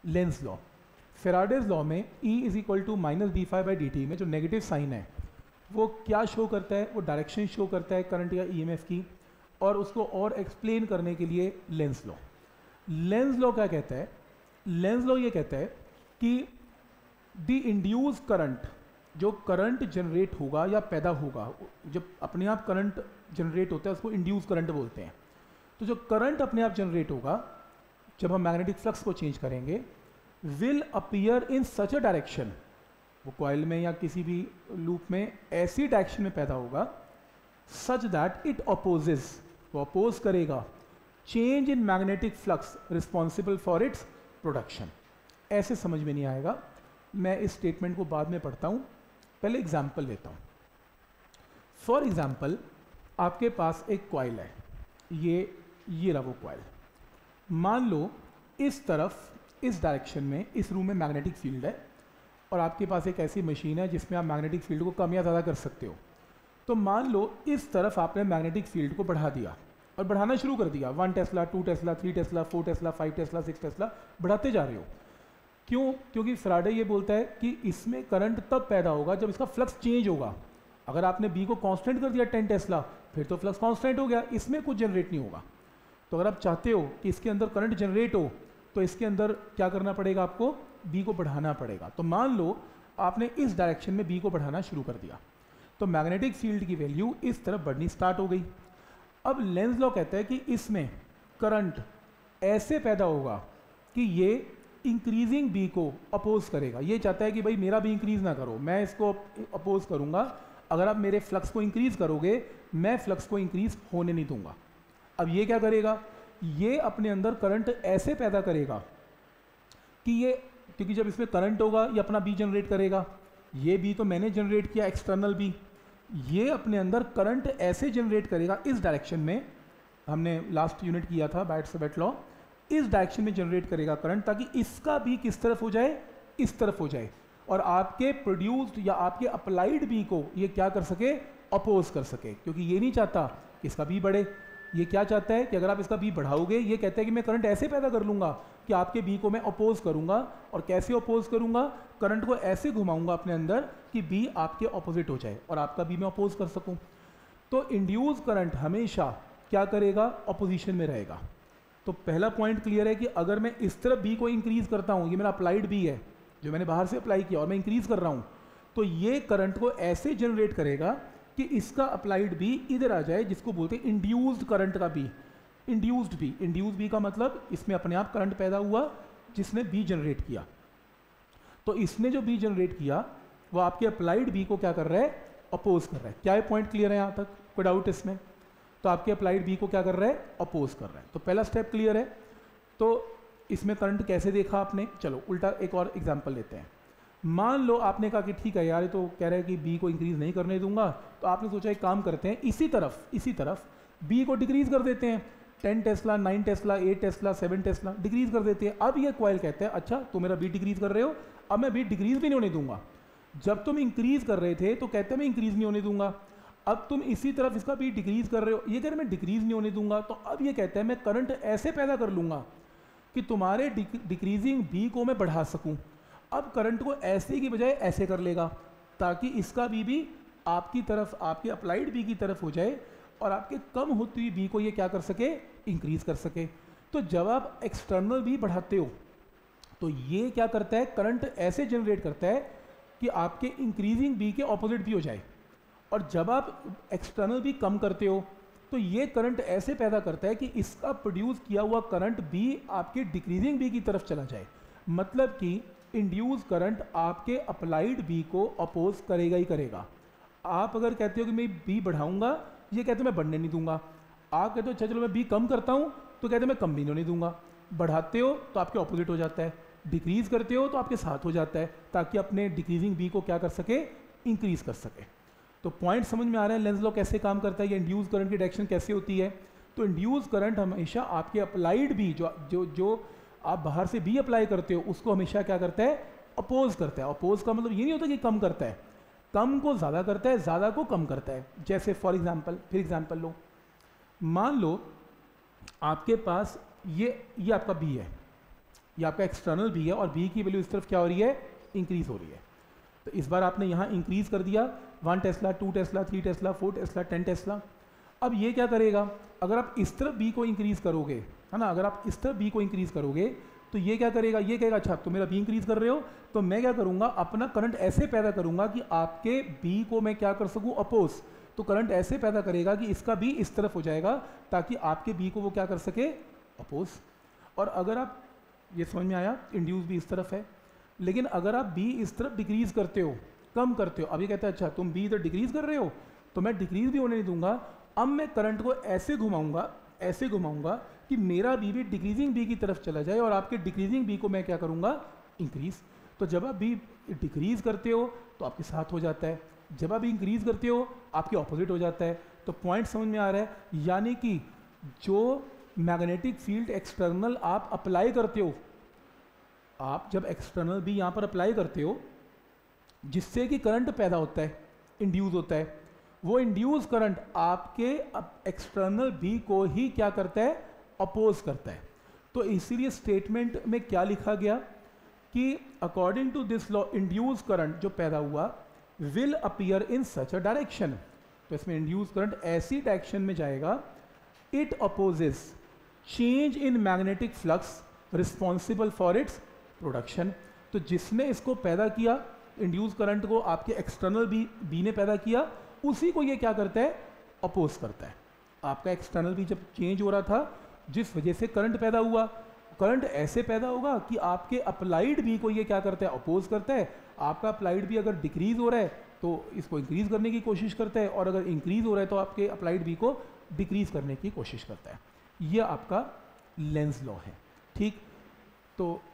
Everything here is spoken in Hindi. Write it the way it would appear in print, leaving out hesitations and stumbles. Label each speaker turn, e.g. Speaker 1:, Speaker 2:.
Speaker 1: लेंस लॉ, फेराडेज लॉ में E is equal to minus D phi by D T में जो नेगेटिव साइन है वो क्या शो करता है, वो डायरेक्शन शो करता है करंट या ईएमएफ की, और उसको और एक्सप्लेन करने के लिए लेंस लॉ। लेंस लॉ क्या कहता है? लेंस लॉ ये कहता है कि द इंड्यूस करंट, जो करंट जनरेट होगा या पैदा होगा, जब अपने आप करंट जनरेट होता है उसको इंड्यूस करंट बोलते हैं। तो जो करंट अपने आप जनरेट होगा जब हम मैग्नेटिक फ्लक्स को चेंज करेंगे, will appear in such a direction, वो कॉइल में या किसी भी लूप में ऐसी डायरेक्शन में पैदा होगा सच दैट इट अपोजेस, वो अपोज करेगा change in magnetic flux responsible for its production. ऐसे समझ में नहीं आएगा, मैं इस स्टेटमेंट को बाद में पढ़ता हूँ, पहले एग्जाम्पल लेता हूँ। फॉर एग्जाम्पल आपके पास एक कॉइल है, ये रहा वो कॉइल। मान लो इस तरफ, इस डायरेक्शन में, इस रूम में मैग्नेटिक फील्ड है और आपके पास एक ऐसी मशीन है जिसमें आप मैग्नेटिक फील्ड को कम या ज़्यादा कर सकते हो। तो मान लो इस तरफ आपने मैग्नेटिक फील्ड को बढ़ा दिया और बढ़ाना शुरू कर दिया, 1 tesla, 2 tesla, 3 tesla, 4 tesla, 5 tesla, 6 tesla, बढ़ाते जा रहे हो। क्यों? क्योंकि फैराडे ये बोलता है कि इसमें करंट तब पैदा होगा जब इसका फ्लक्स चेंज होगा। अगर आपने बी को कांस्टेंट कर दिया 10 टेस्ला, फिर तो फ्लक्स कांस्टेंट हो गया, इसमें कुछ जनरेट नहीं होगा। तो अगर आप चाहते हो कि इसके अंदर करंट जनरेट हो तो इसके अंदर क्या करना पड़ेगा, आपको बी को बढ़ाना पड़ेगा। तो मान लो आपने इस डायरेक्शन में बी को बढ़ाना शुरू कर दिया, तो मैग्नेटिक फील्ड की वैल्यू इस तरफ बढ़नी स्टार्ट हो गई। अब लेंस लॉ कहता है कि इसमें करंट ऐसे पैदा होगा कि ये इंक्रीजिंग बी को अपोज करेगा। ये चाहता है कि भाई मेरा भी इंक्रीज ना करो, मैं इसको अपोज करूंगा। अगर आप मेरे फ्लक्स को इंक्रीज करोगे, मैं फ्लक्स को इंक्रीज होने नहीं दूंगा। अब ये क्या करेगा, ये अपने अंदर करंट ऐसे पैदा करेगा कि ये, क्योंकि जब इसमें करंट होगा ये अपना बी जनरेट करेगा, ये बी तो मैंने जनरेट किया एक्सटर्नल बी, ये अपने अंदर करंट ऐसे जनरेट करेगा इस डायरेक्शन में, हमने लास्ट यूनिट किया था बायट-सैवर्ट लॉ, इस डायरेक्शन में जनरेट करेगा करंट ताकि इसका बी किस तरफ हो जाए, इस तरफ हो जाए, और आपके प्रोड्यूस्ड या आपके अप्लाइड बी को ये क्या कर सके, अपोज कर सके। क्योंकि ये नहीं चाहता कि इसका बी बढ़े, ये क्या चाहता है कि अगर आप इसका बी बढ़ाओगे, ये कहता है कि मैं करंट ऐसे पैदा कर लूँगा कि आपके बी को मैं अपोज करूँगा। और कैसे अपोज करूँगा, करंट को ऐसे घुमाऊँगा अपने अंदर कि बी आपके अपोजिट हो जाए और आपका बी मैं अपोज कर सकूँ। तो इंड्यूस करंट हमेशा क्या करेगा, अपोजिशन में रहेगा। तो पहला पॉइंट क्लियर है कि अगर मैं इस तरफ बी को इंक्रीज करता हूँ, ये मेरा अप्लाइड बी है जो मैंने बाहर से अप्लाई किया और मैं इंक्रीज कर रहा हूँ, तो ये करंट को ऐसे जनरेट करेगा कि इसका अप्लाइड बी इधर आ जाए, जिसको बोलते हैं इंड्यूस्ड करंट का बी। इंड्यूस्ड बी का मतलब इसमें अपने आप करंट पैदा हुआ जिसने बी जनरेट किया। तो इसने जो बी जनरेट किया वो आपके अप्लाइड बी को क्या कर रहा है, अपोज कर रहा है। क्या ये पॉइंट क्लियर है यहाँ तक, कोई डाउट इसमें? तो आपके अप्लाइड बी को क्या कर रहा है, अपोज कर रहा है। तो पहला स्टेप क्लियर है। तो इसमें करंट कैसे देखा आपने, चलो उल्टा एक और एग्जाम्पल लेते हैं। मान लो आपने कहा कि ठीक है यार, ये तो कह रहा है कि बी को इंक्रीज नहीं करने दूंगा, तो आपने सोचा एक काम करते हैं, इसी तरफ बी को डिक्रीज कर देते हैं, 10 tesla, 9 tesla, 8 tesla, 7 tesla decrease कर देते हैं। अब ये कॉइल कहता है अच्छा तो मेरा बी डिक्रीज कर रहे हो, अब मैं बी डिक्रीज भी नहीं होने दूंगा। जब तुम इंक्रीज कर रहे थे तो कहते हैं मैं इंक्रीज नहीं होने दूंगा, अब तुम इसी तरफ इसका बी डिक्रीज कर रहे हो, ये कह रहे मैं डिक्रीज नहीं होने दूंगा। तो अब ये कहता है मैं करंट ऐसे पैदा कर लूंगा कि तुम्हारे डिक्रीजिंग बी को मैं बढ़ा सकूं। अब करंट को ऐसे की बजाय ऐसे कर लेगा ताकि इसका बी भी आपकी तरफ, आपके अप्लाइड बी की तरफ हो जाए और आपके कम होती हुई बी को ये क्या कर सके, इंक्रीज कर सके। तो जब आप एक्सटर्नल बी बढ़ाते हो तो ये क्या करता है, करंट ऐसे जनरेट करता है कि आपके इंक्रीजिंग बी के ऑपोजिट भी हो जाए। और जब आप एक्सटर्नल बी कम करते हो तो ये करंट ऐसे पैदा करता है कि इसका प्रोड्यूस किया हुआ करंट बी आपके डिक्रीजिंग बी की तरफ चला जाए। मतलब कि इंड्यूस करंट आपके अप्लाइड बी को अपोज करेगा ही करेगा। आप अगर कहते हो कि मैं बी बढ़ाऊंगा, ये कहते मैं बढ़ने नहीं दूंगा। आप कहते हो अच्छा चलो मैं बी कम करता हूँ, तो कहते मैं कम भी नहीं दूंगा। बढ़ाते हो तो आपके ऑपोजिट हो जाता है, डिक्रीज करते हो तो आपके साथ हो जाता है, ताकि अपने डिक्रीजिंग बी को क्या कर सके, इंक्रीज कर सके। तो पॉइंट समझ में आ रहा है लेंस लॉ कैसे काम करता है, या इंड्यूस करंट की डायरेक्शन कैसे होती है। तो इंड्यूस करंट हमेशा आपके अप्लाइड बी, जो आप बाहर से बी अप्लाई करते हो, उसको हमेशा क्या करता है, अपोज करता है। अपोज का मतलब ये नहीं होता कि कम करता है, कम को ज़्यादा करता है, ज़्यादा को कम करता है। जैसे फॉर एग्जाम्पल, फिर एग्जाम्पल लो, मान लो आपके पास ये आपका बी है, ये आपका एक्सटर्नल बी है और बी की वैल्यू इस तरफ क्या हो रही है, इंक्रीज हो रही है। तो इस बार आपने यहाँ इंक्रीज कर दिया 1 tesla, 2 tesla, 3 tesla, 4 tesla, 10 tesla. अब ये क्या करेगा, अगर आप इस तरफ बी को इंक्रीज करोगे, है ना, अगर आप इस तरफ बी को इंक्रीज करोगे तो ये क्या करेगा, ये कहेगा अच्छा तो मेरा बी इंक्रीज कर रहे हो, तो मैं क्या करूँगा, अपना करंट ऐसे पैदा करूँगा कि आपके बी को मैं क्या कर सकूँ, अपोज। तो करंट ऐसे पैदा करेगा कि इसका बी इस तरफ हो जाएगा ताकि आपके बी को वो क्या कर सके, अपोज। और अगर आप, ये समझ में आया, इंड्यूस भी इस तरफ है, लेकिन अगर आप बी इस तरफ डिक्रीज करते हो, कम करते हो, अभी कहते हैं अच्छा तुम बी इधर डिक्रीज कर रहे हो तो मैं डिक्रीज भी होने नहीं दूंगा, अब मैं करंट को ऐसे घुमाऊंगा कि मेरा बी भी डिक्रीजिंग बी की तरफ चला जाए और आपके डिक्रीजिंग बी को मैं क्या करूंगा, इंक्रीज। तो जब आप बी डिक्रीज करते हो तो आपके साथ हो जाता है, जब आप इंक्रीज करते हो आपके ऑपोजिट हो जाता है। तो पॉइंट समझ में आ रहा है, यानी कि जो मैग्नेटिक फील्ड एक्सटर्नल आप अप्लाई करते हो, आप जब एक्सटर्नल बी यहाँ पर अप्लाई करते हो जिससे कि करंट पैदा होता है, इंड्यूस होता है, वो इंड्यूस करंट आपके एक्सटर्नल बी को ही क्या करता है, अपोज करता है। तो इसीलिए स्टेटमेंट में क्या लिखा गया कि according to this law induce current जो पैदा हुआ will appear in such a direction. तो इसमें इंड्यूस करंट ऐसी डायरेक्शन में जाएगा, it opposes change in magnetic flux responsible for its production. तो जिसने इसको पैदा किया, इंड्यूस करंट को आपके एक्सटर्नल बी ने पैदा किया, उसी को ये क्या करता है, अपोज करता है। आपका एक्सटर्नल बी जब चेंज हो रहा था, जिस वजह से करंट पैदा हुआ, करंट ऐसे पैदा होगा कि आपके अप्लाइड बी को ये क्या करता है, अपोज करता है। आपका अप्लाइड बी अगर डिक्रीज हो रहा है तो इसको इंक्रीज करने की कोशिश करता है, और अगर इंक्रीज हो रहा है तो आपके अप्लाइड बी को डिक्रीज करने की कोशिश करता है। यह आपका लेंज लॉ है। ठीक, तो